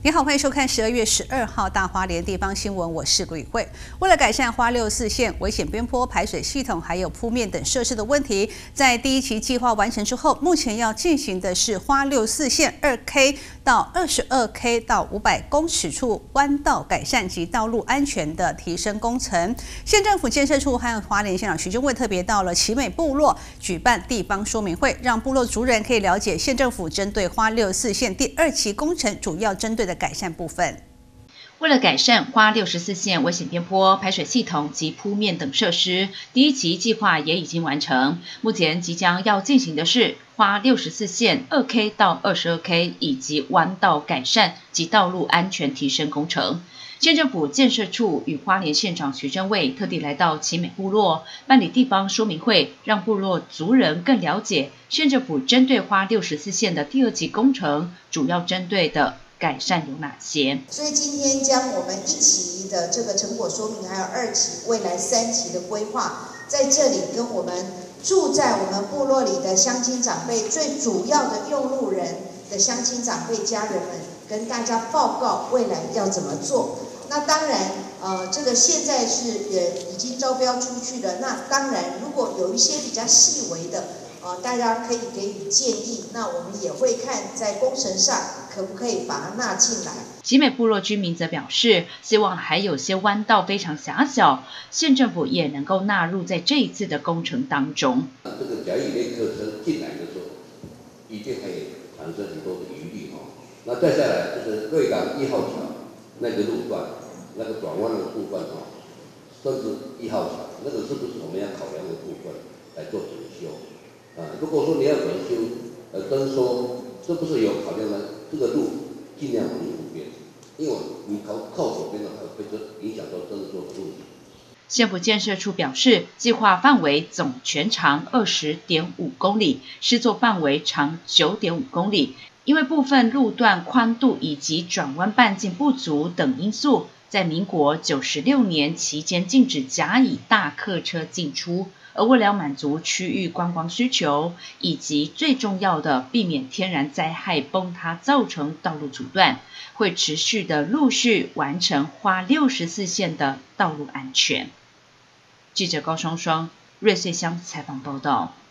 你好，欢迎收看12月12号大花莲地方新闻，我是吕慧。为了改善花64线危险边坡排水系统还有铺面等设施的问题，在第一期计划完成之后，目前要进行的是花64线2K 到22K 到500公尺处弯道改善及道路安全的提升工程。县政府建设处和花莲县长徐祯卫特别到了奇美部落举办地方说明会，让部落族人可以了解县政府针对花64线第2期工程主要针对的改善部分。 为了改善花64线危险边坡排水系统及铺面等设施，第一期计划也已经完成。目前即将要进行的是花64线2K 到22K 以及弯道改善及道路安全提升工程。县政府建设处与花莲县长徐祯卫特地来到奇美部落办理地方说明会，让部落族人更了解县政府针对花64线的第2期工程主要针对的改善有哪些？ 所以今天将我们1期的这个成果说明，还有2期、未来3期的规划，在这里跟我们住在我们部落里的乡亲长辈、最主要的用路人的乡亲长辈家人们，跟大家报告未来要怎么做。那当然，这个现在是也已经招标出去了。那当然，如果有一些比较细微的，大家可以给予建议，那我们也会看在工程上可不可以把它纳进来。 奇美部落居民则表示，希望还有些弯道非常狭小，县政府也能够纳入在这一次的工程当中。 这个甲乙类客车进来的时候，一定会产生很多的疑虑哈。那再下来就是瑞港1号桥那个路段，那个转弯的部分哈，甚至1号桥那个是不是我们要考量的部分来做整修？如果说你要整修，征收，是不是有考量呢？这个路尽量往右边，因为你靠左边的话，会影响到征收的路。 县府建设处表示，计划范围总全长20.5公里，施作范围长9.5公里。因为部分路段宽度以及转弯半径不足等因素，在民国96年期间禁止甲乙大客车进出。而为了满足区域观光需求，以及最重要的避免天然灾害崩塌造成道路阻断，会持续的陆续完成花64线的道路安全。记者高双双、瑞穗乡采访报道。